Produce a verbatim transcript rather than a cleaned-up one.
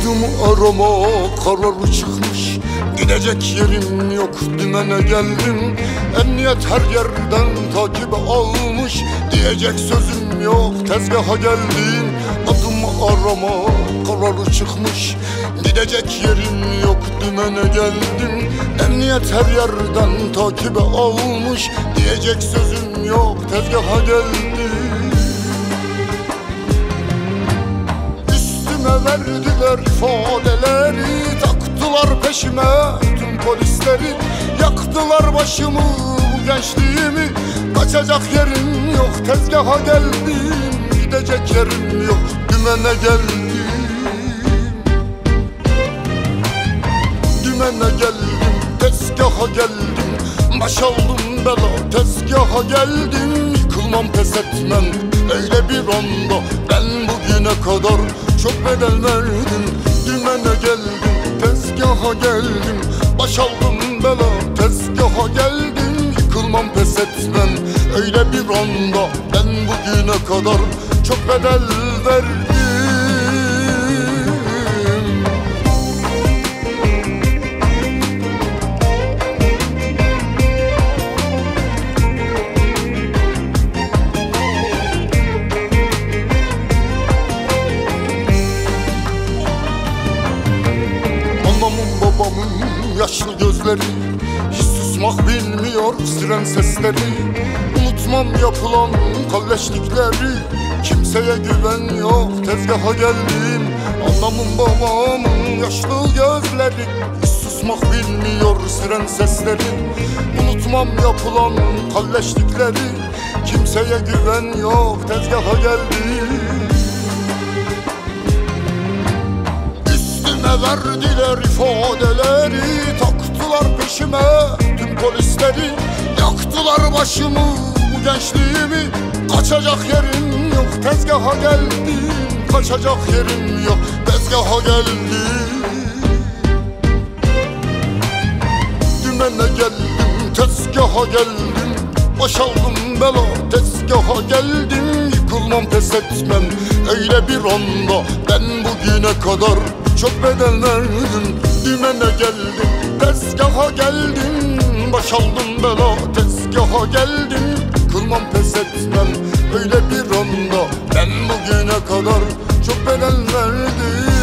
Adım arama kararı çıkmış, gidecek yerim yok, dümene geldim. Emniyet her yerden takibe almış, diyecek sözüm yok, tezgaha geldim. Adım arama kararı çıkmış, gidecek yerim yok, dümene geldim. Emniyet her yerden takibe almış, diyecek sözüm yok, tezgaha geldim. Verdiler ifadeleri, taktılar peşime tüm polisleri. Yaktılar başımı, bu gençliğimi, kaçacak yerim yok, tezgaha geldim. Gidecek yerim yok, dümene geldim. Dümene geldim, tezgaha geldim. Baş aldım bela, tezgaha geldim. Yıkılmam, pes etmem öyle bir anda. Ben bugüne kadar çok bedel verdim. Dümene geldim, tezgaha geldim. Baş aldım bela, tezgaha geldim. Yıkılmam, pes etmem öyle bir anda. Ben bugüne kadar çok bedel verdim. Anamın babamın yaşlı gözleri, hiç susmak bilmiyor siren sesleri. Unutmam yapılan kalleşlikleri, kimseye güven yok, tezgaha geldim. Anamın babamın yaşlı gözleri, hiç susmak bilmiyor siren sesleri. Unutmam yapılan kalleşlikleri, kimseye güven yok, tezgaha geldim. Verdiler ifadeleri, taktılar peşime tüm polisleri. Yaktılar başımı, bu gençliğimi, kaçacak yerim yok, tezgaha geldim. Kaçacak yerim yok, tezgaha geldim. Dümene geldim, tezgaha geldim. Baş aldım bela, tezgaha geldim. Yıkılmam, pes etmem öyle bir anda. Ben bugüne kadar çok bedel verdim. Dümene geldim, tezgaha geldim. Baş aldım bela, tezgaha geldim. Kılmam, pes etmem öyle bir anda. Ben bugüne kadar çok bedel verdim.